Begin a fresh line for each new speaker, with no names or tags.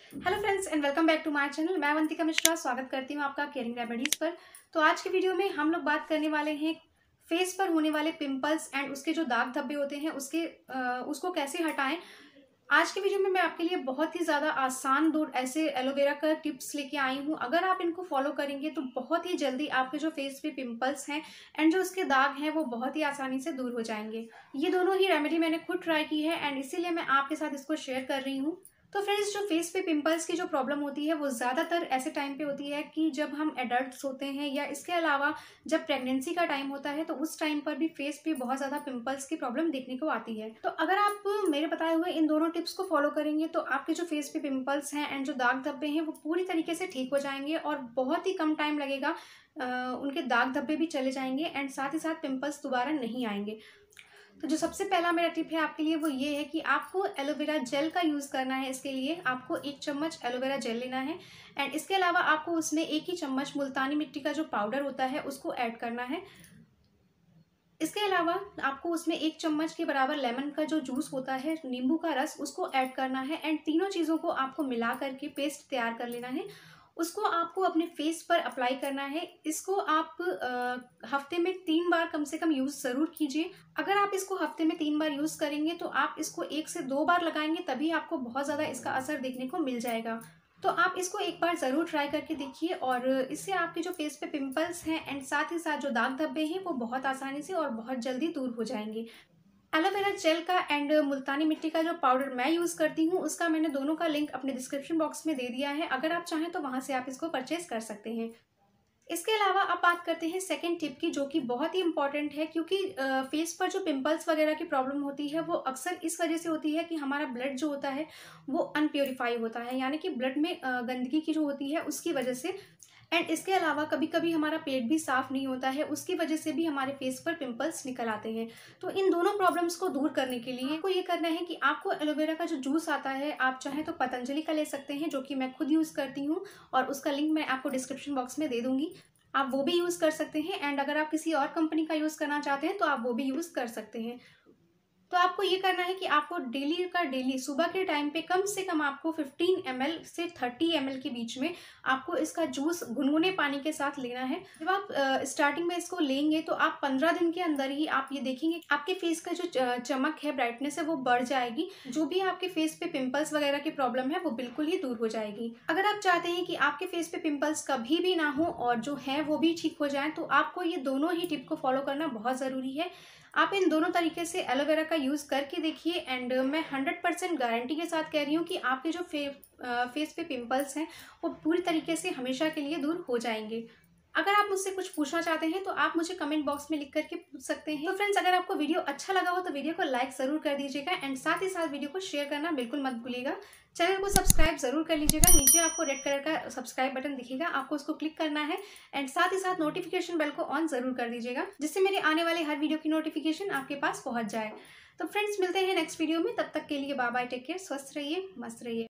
Hello friends and welcome back to my channel. मैं अवंतिका मिश्रा स्वागत करती हूँ आपका केयरिंग रेमेडीज पर। तो आज के वीडियो में हम लोग बात करने वाले हैं फेस पर होने वाले पिंपल्स एंड उसके जो दाग धब्बे होते हैं उसको कैसे हटाएं। आज के वीडियो में मैं आपके लिए बहुत ही ज़्यादा आसान दो ऐसे एलोवेरा का टिप्स लेके आई हूँ। अगर आप इनको फॉलो करेंगे तो बहुत ही जल्दी आपके जो फेस पे पिंपल्स हैं एंड जो उसके दाग हैं वो बहुत ही आसानी से दूर हो जाएंगे। ये दोनों ही रेमेडी मैंने खुद ट्राई की है एंड इसीलिए मैं आपके साथ इसको शेयर कर रही हूँ। तो फ्रेंड्स, जो फेस पे पिंपल्स की जो प्रॉब्लम होती है वो ज़्यादातर ऐसे टाइम पे होती है कि जब हम एडल्ट्स होते हैं या इसके अलावा जब प्रेगनेंसी का टाइम होता है तो उस टाइम पर भी फेस पे बहुत ज़्यादा पिंपल्स की प्रॉब्लम देखने को आती है। तो अगर आप मेरे बताए हुए इन दोनों टिप्स को फॉलो करेंगे तो आपके जो फेस पे पिंपल्स हैं एंड जो दाग धब्बे हैं वो पूरी तरीके से ठीक हो जाएंगे और बहुत ही कम टाइम लगेगा। उनके दाग धब्बे भी चले जाएंगे एंड साथ ही साथ पिंपल्स दोबारा नहीं आएंगे। तो जो सबसे पहला मेरा टिप है आपके लिए वो ये है कि आपको एलोवेरा जेल का यूज़ करना है। इसके लिए आपको 1 चम्मच एलोवेरा जेल लेना है एंड इसके अलावा आपको उसमें 1 ही चम्मच मुल्तानी मिट्टी का जो पाउडर होता है उसको ऐड करना है। इसके अलावा आपको उसमें 1 चम्मच के बराबर लेमन का जो जूस होता है, नींबू का रस, उसको ऐड करना है एंड तीनों चीज़ों को आपको मिला करके पेस्ट तैयार कर लेना है। उसको आपको अपने फेस पर अप्लाई करना है। इसको आप हफ्ते में 3 बार कम से कम यूज़ ज़रूर कीजिए। अगर आप इसको हफ्ते में 3 बार यूज़ करेंगे तो आप इसको 1 से 2 बार लगाएंगे तभी आपको बहुत ज़्यादा इसका असर देखने को मिल जाएगा। तो आप इसको एक बार ज़रूर ट्राई करके देखिए और इससे आपके जो फेस पे पिंपल्स हैं एंड साथ ही साथ जो दाग धब्बे हैं वो बहुत आसानी से और बहुत जल्दी दूर हो जाएंगे। एलोवेरा जेल का एंड मुल्तानी मिट्टी का जो पाउडर मैं यूज़ करती हूँ उसका मैंने दोनों का लिंक अपने डिस्क्रिप्शन बॉक्स में दे दिया है। अगर आप चाहें तो वहाँ से आप इसको परचेज कर सकते हैं। इसके अलावा अब बात करते हैं सेकंड टिप की, जो कि बहुत ही इंपॉर्टेंट है क्योंकि फेस पर जो पिंपल्स वगैरह की प्रॉब्लम होती है वो अक्सर इस वजह से होती है कि हमारा ब्लड जो होता है वो अनप्योरीफाई होता है, यानी कि ब्लड में गंदगी की जो होती है उसकी वजह से। एंड इसके अलावा कभी कभी हमारा पेट भी साफ नहीं होता है, उसकी वजह से भी हमारे फेस पर पिंपल्स निकल आते हैं। तो इन दोनों प्रॉब्लम्स को दूर करने के लिए आपको ये करना है कि आपको एलोवेरा का जो जूस आता है, आप चाहें तो पतंजलि का ले सकते हैं जो कि मैं खुद यूज़ करती हूँ और उसका लिंक मैं आपको डिस्क्रिप्शन बॉक्स में दे दूंगी। आप वो भी यूज़ कर सकते हैं एंड अगर आप किसी और कंपनी का यूज़ करना चाहते हैं तो आप वो भी यूज़ कर सकते हैं। तो आपको ये करना है कि आपको डेली का डेली सुबह के टाइम पे कम से कम आपको 15 ml से 30 ml के बीच में आपको इसका जूस गुनगुने पानी के साथ लेना है। जब आप स्टार्टिंग में इसको लेंगे तो आप 15 दिन के अंदर ही आप ये देखेंगे आपके फेस का जो चमक है, ब्राइटनेस है, वो बढ़ जाएगी। जो भी आपके फेस पे पिंपल्स वगैरह की प्रॉब्लम है वो बिल्कुल ही दूर हो जाएगी। अगर आप चाहते हैं कि आपके फेस पे पिंपल्स कभी भी ना हो और जो है वो भी ठीक हो जाए तो आपको ये दोनों ही टिप को फॉलो करना बहुत ज़रूरी है। आप इन दोनों तरीके से एलोवेरा का यूज़ करके देखिए एंड मैं 100% गारंटी के साथ कह रही हूँ कि आपके जो फेस पे पिंपल्स हैं वो पूरी तरीके से हमेशा के लिए दूर हो जाएंगे। अगर आप मुझसे कुछ पूछना चाहते हैं तो आप मुझे कमेंट बॉक्स में लिख करके पूछ सकते हैं। तो फ्रेंड्स, अगर आपको वीडियो अच्छा लगा हो तो वीडियो को लाइक ज़रूर कर दीजिएगा एंड साथ ही साथ वीडियो को शेयर करना बिल्कुल मत भूलिएगा। चैनल को सब्सक्राइब जरूर कर लीजिएगा। नीचे आपको रेड कलर का सब्सक्राइब बटन दिखेगा, आपको उसको क्लिक करना है एंड साथ ही साथ नोटिफिकेशन बेल को ऑन जरूर कर दीजिएगा जिससे मेरे आने वाले हर वीडियो की नोटिफिकेशन आपके पास पहुंच जाए। तो फ्रेंड्स, मिलते हैं नेक्स्ट वीडियो में। तब तक के लिए बाय बाय, टेक केयर, स्वस्थ रहिए, मस्त रहिए।